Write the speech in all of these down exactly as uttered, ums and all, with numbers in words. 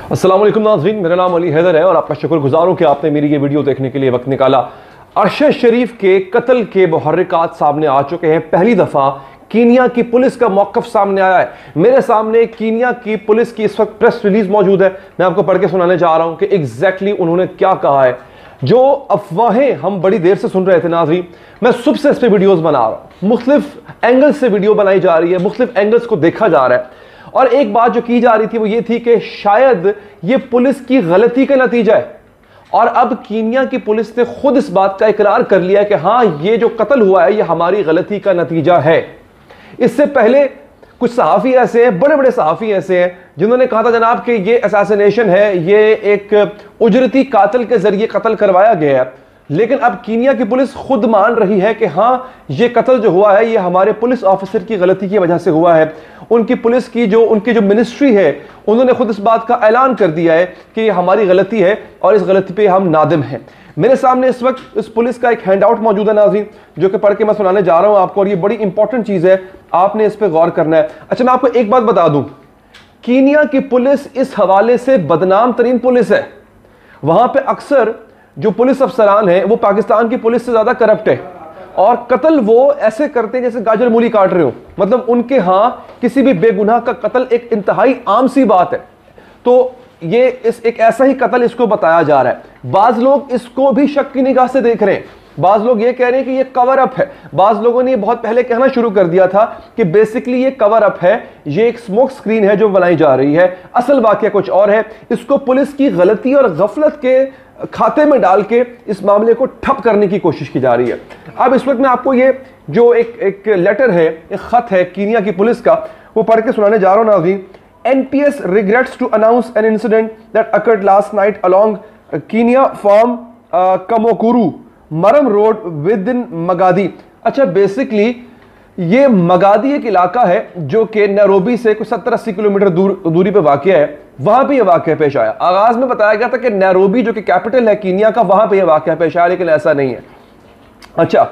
السلام علیکم ناظرین، میرا نام علی حیدر ہے اور آپ کا شکر گزار ہوں کہ آپ نے میری یہ ویڈیو دیکھنے کے لیے وقت نکالا۔ ارشد شریف کے قتل کے محرکات سامنے آ چکے ہیں۔ پہلی دفعہ کینیا کی پولیس کا موقف سامنے آیا ہے۔ میرے سامنے کینیا کی پولیس کی اس وقت پریس ریلیز موجود ہے، میں آپ کو پڑھ کے سنانے جا رہا ہوں کہ ایگزیکٹلی انہوں نے کیا کہا ہے۔ جو افواہیں ہم بڑی دیر سے سن رہے تھے ناظرین، میں صبح سے اس پہ ویڈیوز بنا رہا ہوں، مختلف اینگل سے ویڈیو بنائی جا رہی ہے، مختلف اینگلز کو دیکھا جا رہا ہے، اور ایک بات جو کی جا رہی تھی وہ یہ تھی کہ شاید یہ پولیس کی غلطی کا نتیجہ ہے، اور اب کینیا کی پولیس نے خود اس بات کا اقرار کر لیا کہ ہاں یہ جو قتل ہوا ہے یہ ہماری غلطی کا نتیجہ ہے۔ اس سے پہلے کچھ صحافی ایسے ہیں، بڑے بڑے صحافی ایسے ہیں جنہوں نے کہا تھا جناب کہ یہ اساسینیشن ہے، یہ ایک اجرتی قاتل کے ذریعے قتل کروایا گیا ہے، لیکن اب کینیا کی پولیس خود مان رہی ہے کہ ہاں یہ قتل جو ہوا ہے یہ ہمارے پولیس آفیسر کی غلطی کی وجہ سے ہوا ہے۔ ان کی پولیس کی جو ان کی جو منسٹری ہے انہوں نے خود اس بات کا اعلان کر دیا ہے کہ یہ ہماری غلطی ہے اور اس غلطی پہ ہم نادم ہیں۔ میرے سامنے اس وقت اس پولیس کا ایک ہینڈ آؤٹ موجود ہے ناظرین، جو کہ پڑھ کے میں سنانے جا رہا ہوں آپ کو، اور یہ بڑی امپورٹنٹ چیز ہے، آپ نے اس پہ غور کرنا ہے۔ اچھا میں آپ کو ایک بات بتا دوں، کینیا کی پولیس اس حوالے سے بدنام ترین پولیس ہے۔ وہاں پہ اکثر جو پولیس افسران ہیں وہ پاکستان کی پولیس سے زیادہ کرپٹ ہے، اور قتل وہ ایسے کرتے ہیں جیسے گاجر مولی کاٹ رہے ہو، مطلب ان کے ہاں کسی بھی بے گناہ کا قتل ایک انتہائی عام سی بات ہے۔ تو یہ اس ایک ایسا ہی قتل اس کو بتایا جا رہا ہے۔ بعض لوگ اس کو بھی شک کی نگاہ سے دیکھ رہے ہیں، بعض لوگ یہ کہہ رہے ہیں کہ یہ کور اپ ہے، بعض لوگوں نے یہ بہت پہلے کہنا شروع کر دیا تھا کہ بیسیکلی یہ کور اپ ہے، یہ ایک سموک سکرین ہے جو بنائی جا رہی ہے، اصل واقعہ کچھ اور ہے۔ اس کو پولیس کی غلطی اور غفلت کے کھاتے میں ڈال کے اس معاملے کو ٹھپ کرنے کی کوشش کی جا رہی ہے۔ اب اس وقت میں آپ کو یہ جو ایک ایک لیٹر ہے، ایک خط ہے کینیا کی پولیس کا، وہ پڑھ کے سنانے جا رہا ہوں ناظرین۔ N P S regrets to announce an incident that occurred last night along Kenya farm Kamokuru مرم روڈ within مگادی۔ اچھا بیسکلی یہ مگادی ایک علاقہ ہے جو کہ نیروبی سے کچھ ستر اسی کلومیٹر دور دوری پہ واقع ہے، وہاں پہ یہ واقعہ پیش آیا۔ آغاز میں بتایا گیا تھا کہ نیروبی جو کہ کیپٹل ہے کینیا کا، وہاں پہ یہ واقعہ پیش آیا، لیکن ایسا نہیں ہے۔ اچھا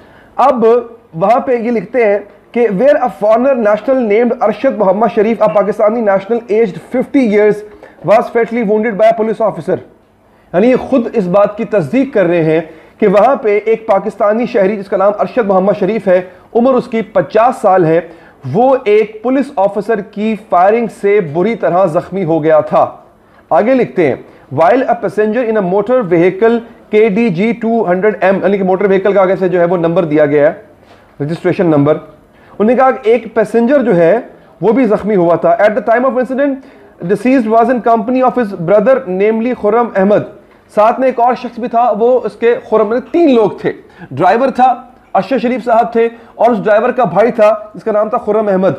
اب وہاں پہ یہ لکھتے ہیں کہ where a foreigner national named Arshad Mohammad Sharif a Pakistani national aged fifty years was fatally wounded by a police officer, یعنی یہ خود اس بات کی تصدیق کر رہے ہیں کہ وہاں پہ ایک پاکستانی شہری جس کا نام ارشد محمد شریف ہے، عمر اس کی پچاس سال ہے، وہ ایک پولیس آفیسر کی فائرنگ سے بری طرح زخمی ہو گیا تھا۔ آگے لکھتے ہیں while a passenger in a motor vehicle K D G two hundred M, یعنی کہ موٹر وہیکل کا آگے سے جو ہے وہ نمبر دیا گیا ہے، رجسٹریشن نمبر، انہوں نے کہا کہ ایک پیسنجر جو ہے وہ بھی زخمی ہوا تھا۔ At the time of incident deceased was in company of his brother namely Khurram Ahmed, ساتھ میں ایک اور شخص بھی تھا، وہ اس کے خرم میں تین لوگ تھے، ڈرائیور تھا ارشد شریف صاحب تھے، اور اس ڈرائیور کا بھائی تھا جس کا نام تھا خرم احمد۔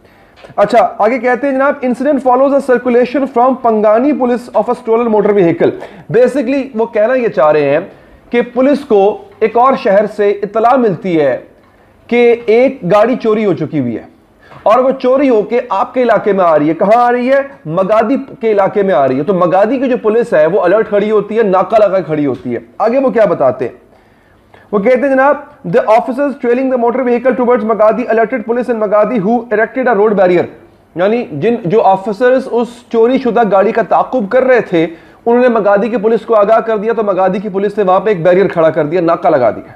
اچھا آگے کہتے ہیں جناب incident follows a circulation from Pangani police of a stolen motor vehicle. Basically وہ کہنا یہ چاہ رہے ہیں کہ پولیس کو ایک اور شہر سے اطلاع ملتی ہے کہ ایک گاڑی چوری ہو چکی ہوئی ہے، اور وہ چوری ہو کے آپ کے علاقے میں آ رہی ہے۔ کہاں آ رہی ہے؟ مگادی کے علاقے میں آ رہی ہے۔ تو مگادی کی جو پولیس ہے وہ الرٹ کھڑی ہوتی ہے، ناکہ لگا کھڑی ہوتی ہے۔ آگے وہ کیا بتاتے ہیں؟ وہ کہتے ہیں جناب the officers trailing the motor vehicle towards Magadi alerted police in Magadi who erected a road barrier، یعنی جن جو آفیسرز اس چوری شدہ گاڑی کا تعاقب کر رہے تھے انہوں نے مگادی کی پولیس کو آگاہ کر دیا، تو مگادی کی پولیس نے وہاں پہ ایک بیریئر کھڑا کر دیا، ناکہ لگا دیا۔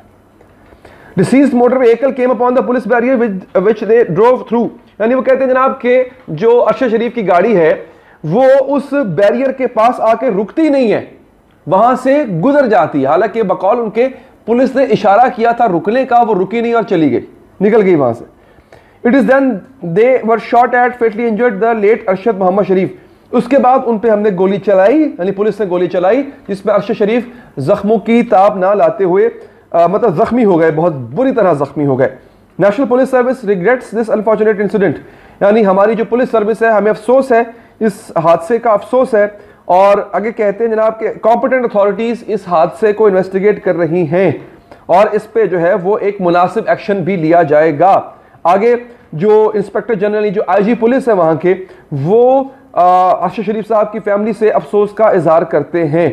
Deceased motor vehicle came upon the police barrier which, which they drove through، یعنی وہ کہتے ہیں جناب کہ جو ارشد شریف کی گاڑی ہے وہ اس بیریئر کے پاس آ کے رکتی نہیں ہے، وہاں سے گزر جاتی ہے، حالانکہ بقول ان کے پولیس نے اشارہ کیا تھا رکنے کا، وہ رکی نہیں اور چلی گئی، نکل گئی وہاں سے۔ It is then they were shot at fatally injured the late Arshad Mohammad شریف، اس کے بعد ان پہ ہم نے گولی چلائی، یعنی پولیس نے گولی چلائی جس میں ارشد شریف زخموں کی تاب نہ لاتے ہوئے مطلب زخمی ہو گئے، بہت بری طرح زخمی ہو گئے۔ National police service regrets this unfortunate incident, یعنی ہماری جو پولیس سروس ہے ہمیں افسوس ہے، اس حادثے کا افسوس ہے، اور آگے کہتے ہیں جناب کہ کمپیٹنٹ اتھارٹیز اس حادثے کو انویسٹیگیٹ کر رہی ہیں اور اس پہ جو ہے وہ ایک مناسب ایکشن بھی لیا جائے گا۔ آگے جو انسپیکٹر جنرل جو آئی جی پولیس ہے وہاں کے، وہ ارشد شریف صاحب کی فیملی سے افسوس کا اظہار کرتے ہیں۔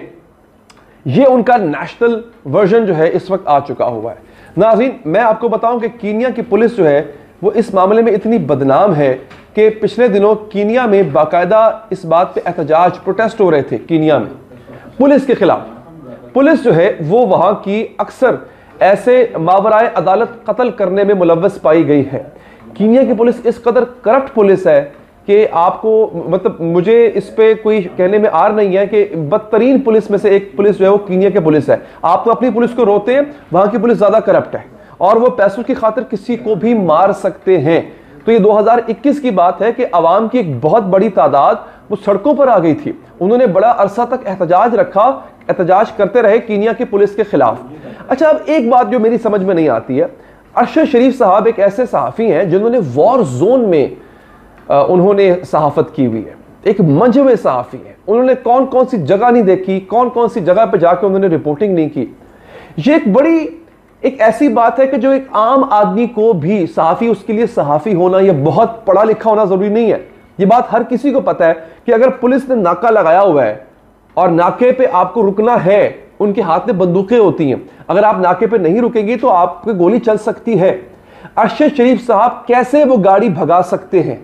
یہ ان کا نیشنل ورژن جو ہے اس وقت آ چکا ہوا ہے۔ ناظرین میں آپ کو بتاؤں کہ کینیا کی پولیس جو ہے وہ اس معاملے میں اتنی بدنام ہے کہ پچھلے دنوں کینیا میں باقاعدہ اس بات پہ احتجاج پروٹیسٹ ہو رہے تھے کینیا میں پولیس کے خلاف. پولیس جو ہے وہ وہاں کی اکثر ایسے ماورائے عدالت قتل کرنے میں ملوث پائی گئی ہے. کینیا کی پولیس اس قدر کرپٹ پولیس ہے کہ آپ کو مطلب مجھے اس پہ کوئی کہنے میں آر نہیں ہے کہ بدترین پولیس میں سے ایک پولیس جو ہے وہ کینیا کی پولیس ہے. آپ تو اپنی پولیس کو روتے ہیں, وہاں کی پولیس زیادہ کرپٹ ہے اور وہ پیسوں کی خاطر کسی کو بھی مار سکتے ہیں. تو یہ دو ہزار اکیس کی بات ہے کہ عوام کی ایک بہت بڑی تعداد وہ سڑکوں پر آ گئی تھی. انہوں نے بڑا عرصہ تک احتجاج رکھا, احتجاج کرتے رہے کینیا کی پولیس کے خلاف. اچھا, اب ایک بات جو میری سمجھ میں نہیں آتی ہے, ارشد شریف صاحب ایک ایسے صحافی ہیں جنہوں نے وار زون میں انہوں نے صحافت کی ہوئی ہے, ایک منجھے ہوئے صحافی ہیں. انہوں نے کون کون سی جگہ نہیں دیکھی, کون کون سی جگہ پہ جا کے انہوں نے رپورٹنگ نہیں کی. یہ ایک بڑی ایک ایسی بات ہے کہ جو ایک عام آدمی کو بھی صحافی, اس کے لیے صحافی ہونا یہ بہت پڑھا لکھا ہونا ضروری نہیں ہے. یہ بات ہر کسی کو پتا ہے کہ اگر پولیس نے ناکہ لگایا ہوا ہے اور ناکے پہ آپ کو رکنا ہے, ان کے ہاتھ میں بندوقیں ہوتی ہیں, اگر آپ ناکے پہ نہیں رکیں گے تو آپ کو گولی چل سکتی ہے. ارشد شریف صاحب کیسے وہ گاڑی بھگا سکتے ہیں,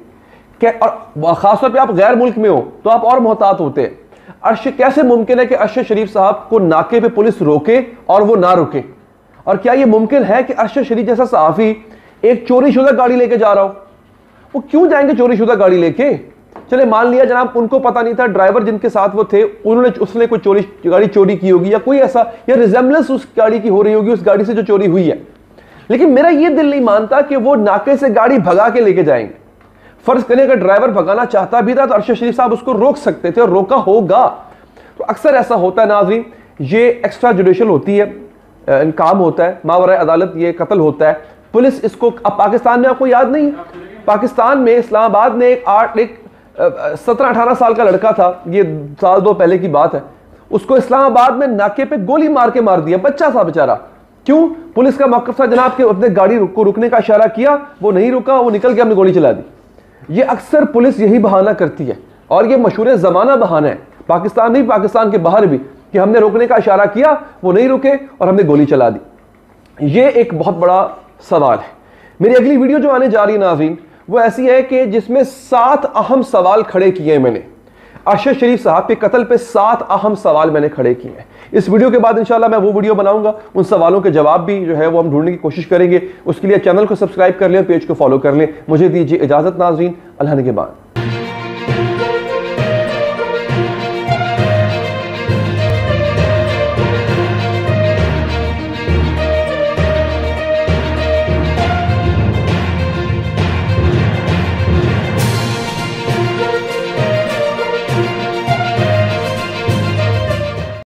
اور خاص طور پہ آپ غیر ملک میں ہو تو آپ اور محتاط ہوتے ہیں. ارشد کیسے ممکن ہے کہ ارشد شریف صاحب کو ناکے پہ پولیس روکے اور وہ نہ رکے؟ اور کیا یہ ممکن ہے کہ ارشد شریف جیسا صحافی ایک چوری شدہ گاڑی لے کے جا رہا ہو؟ وہ کیوں جائیں گے چوری شدہ گاڑی لے کے؟ چلے مان لیا جناب ان کو پتہ نہیں تھا, ڈرائیور جن کے ساتھ وہ تھے انہوں نے اس نے کوئی چوری گاڑی چوری کی ہوگی یا کوئی ایسا یا ریزمبلنس اس گاڑی کی ہو رہی ہوگی اس گاڑی سے جو چوری ہوئی ہے. لیکن میرا یہ دل نہیں مانتا کہ وہ ناکے سے گاڑی بھگا کے لے کے جائیں گے. فرض کریں اگر ڈرائیور بھگانا چاہتا بھی تھا تو ارشد شریف صاحب اس کو روک سکتے تھے اور روکا ہوگا. تو اکثر ایسا ہوتا ہے ناظرین, یہ ایکسٹرا جوڈیشل ہوتی ہے, کام ہوتا ہے ماورائے عدالت, یہ قتل ہوتا ہے. پولیس اس کو, اب پاکستان میں آپ کو یاد نہیں, پاکستان میں اسلام آباد میں ایک آٹھ ایک سترہ اٹھارہ سال کا لڑکا تھا, یہ سال دو پہلے کی بات ہے, اس کو اسلام آباد میں ناکے پہ گولی مار کے مار دیا, بچہ تھا بیچارہ. کیوں؟ پولیس کا موقف تھا جناب کہ اپنے گاڑی کو رکنے کا اشارہ کیا, وہ نہیں رکا, وہ نکل کے ہم نے گولی چلا دی. یہ اکثر پولیس یہی بہانہ کرتی ہے اور یہ مشہور زمانہ بہانہ ہے, پاکستان نہیں پاکستان کے باہر بھی, کہ ہم نے روکنے کا اشارہ کیا, وہ نہیں رکے اور ہم نے گولی چلا دی. یہ ایک بہت بڑا سوال ہے. میری اگلی ویڈیو جو آنے جا رہی ہے ناظرین وہ ایسی ہے کہ جس میں سات اہم سوال کھڑے کیے ہیں میں نے. ارشد شریف صاحب کے قتل پہ سات اہم سوال میں نے کھڑے کیے ہیں. اس ویڈیو کے بعد انشاءاللہ میں وہ ویڈیو بناؤں گا, ان سوالوں کے جواب بھی جو ہے وہ ہم ڈھونڈنے کی کوشش کریں گے. اس کے لیے چینل کو سبسکرائب کر لیں, پیج کو فالو کر لیں. مجھے دیجیے اجازت ناظرین, اللہ نے کے بعد.